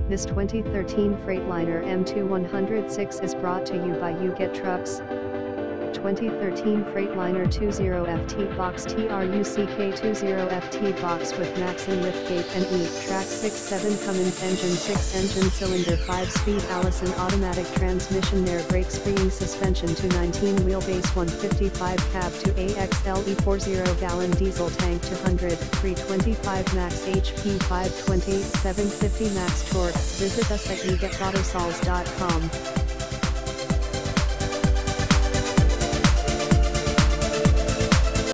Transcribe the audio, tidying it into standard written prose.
This 2013 Freightliner M2 106 is brought to you by You Get Trucks. 2013 Freightliner 20FT box TRUCK 20FT box with Maxon liftgate and E-Track 6.7 Cummins engine 6 cylinder 5-speed Allison automatic transmission air brake spring suspension to 19 wheelbase 155 cab to AXLE 40 gallon diesel tank to 100 325 max HP 520 750 max torque. Visit us at yougetautosols.com.